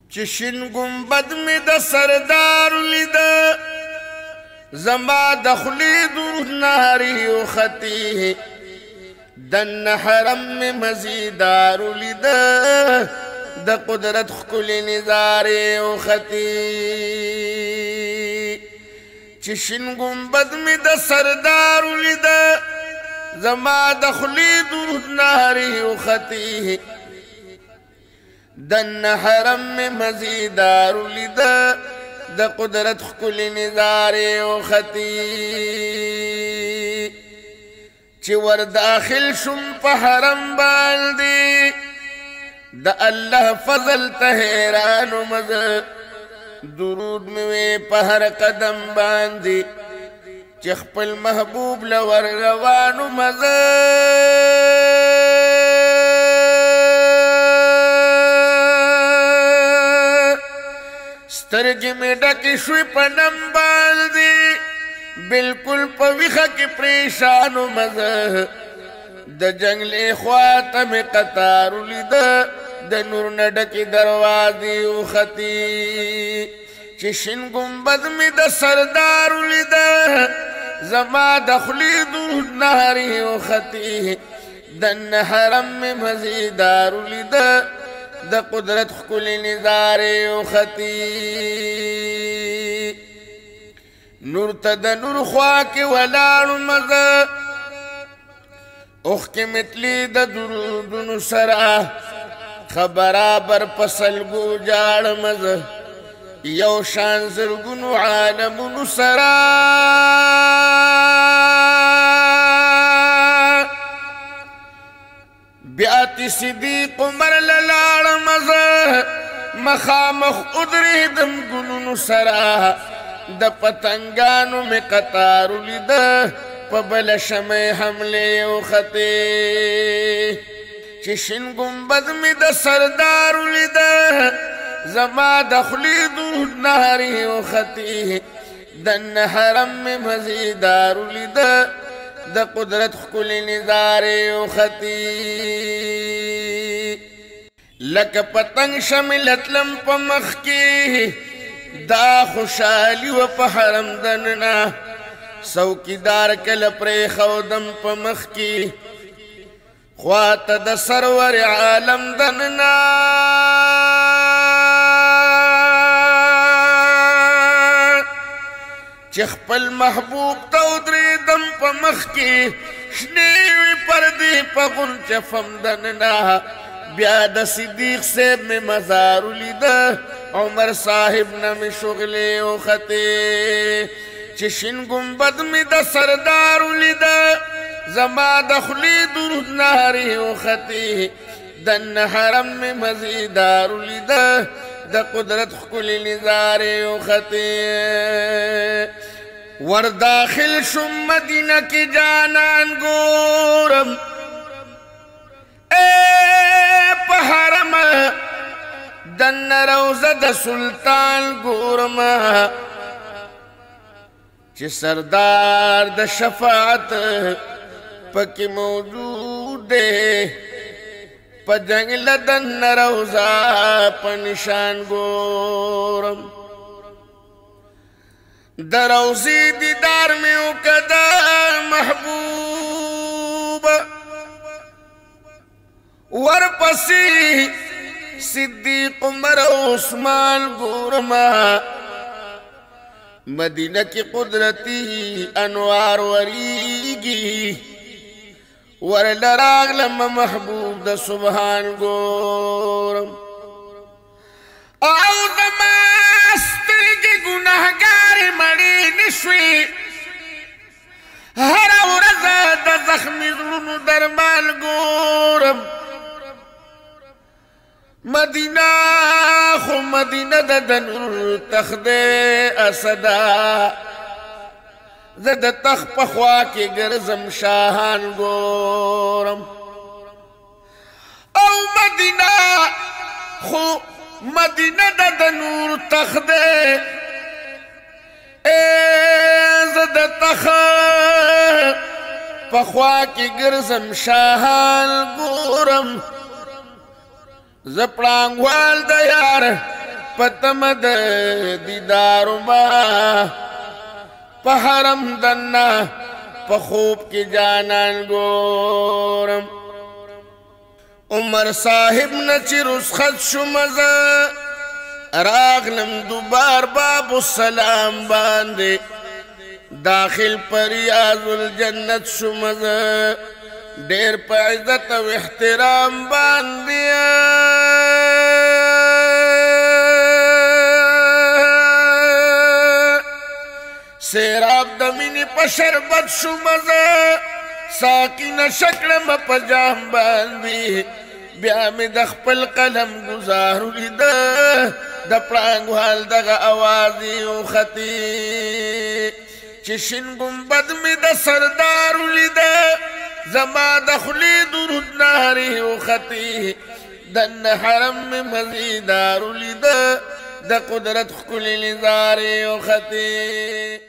چې شین ګنبد مې د سردار لیده زما د خولې درود نارې وختې دننه حرم مې مزیدار لیده د قدرت ښکلې نظارې وختې چې شین ګنبد مې د سردار لیده زما د خولې درود نارې وختې دننه حرم مې مزیدار لیده د قدرت ښکلې نظارې وختې چې ور داخل شم په حرم باندې د الله فضل ته حیران مزه درود مې وې په هر قدم باندې چې خپل محبوب له ور روانو مزه سترګې مې ډکې شوې په نم باندې بلکل په ویښه کې پریشانو مزه د جنګلې خوا ته مې قطار ولیده د نور نه ډکې دروازې وختې چې شین ګنبد مې د سردار ولیده زما د خولې درود نارې وختې دننه حرم مې مزیدار ولیده د قدرت ښکلې نظارې وختې نور ته د نور خوا کې ولاړو مزه اوښکې مې تلې د درودونو سره ښه برابر په سلګو جاړه مزه یو شان زرګونو عالمونو سره بیاتی صدیق عمر للاړه مزه مخامخ ادرېدم ګلونو سره د پتنګانو مې قطار ولیده په بله شمع حملې وختې چې شین ګنبد مې د سردار ولیده زما د خولې درود نارې وختې دننه حرم مې مزیدار ولیده د قدرت ښکلې نظارې وختې لکه پتنګ شمله تلم په مخ کې دا خوشحالي وه په حرم دننه څوکیدار کله پرېښودم په مخ کې خواته د سرور عالم دننه چې خپل محبوب ته ودرېدم په مخ کې شنې وې پردې په غونچه فم دننه بیا د صدیق صاحب مې مزار ولیده عمر صاحب نه مې شغلې وختې چې شین ګنبد مې د سردار ولیده زما د خولې درود نارې وختې دننه حرم مې مزیدار ولیده د قدرت ښکلې نظارې وختې ور داخل شم مدینه کې جانان ګورم په حرم دننه روضه د سلطان ګورم چې سردار د شفاعت پکې موجود دی په جنګله دننه روضه په نشان ګورم د روضې دیدار مې وکړه محبوبه ورپسې صدیق عمر عثمان ګورما مدینه کې قدرتي انوار وریږي ورله راغلم محبوب د سبحان ګورم او زما سترګې ګناهګارې مړې نشوې هره ورځ د زخمي زړونو درمان ګورم مدینه خو مدینه د نور تخت دی اسدا زه د تخت په خوا کې ګرځم شاهان ګورم او مدینه خو مدینه د نور تخت دی زه د تخت په خوا کې ګرځم شاهان ګورم زه پړانګوال د یار پتمد دیدار ما پا حرم دننا پا خوب کی جانان گورم عمر صاحب نچی رسخت شمزا راغلم دوبار باب السلام باندے داخل پر ریاض الجنت شمزا دیر پا عزت و احترام باندیا سیراب دمینی پا شربت شمزا ساکی نشکلم پا جام باندی بیا می دخپل قلم گزارو لیده دا پرانگو حال دغا آوازی و خطی چشن گمبد می دا سردارو لیده زما دخلی درود ناری و خطی دن حرم می مزیدارو لیده دا قدرت خکلی لزاری و خطی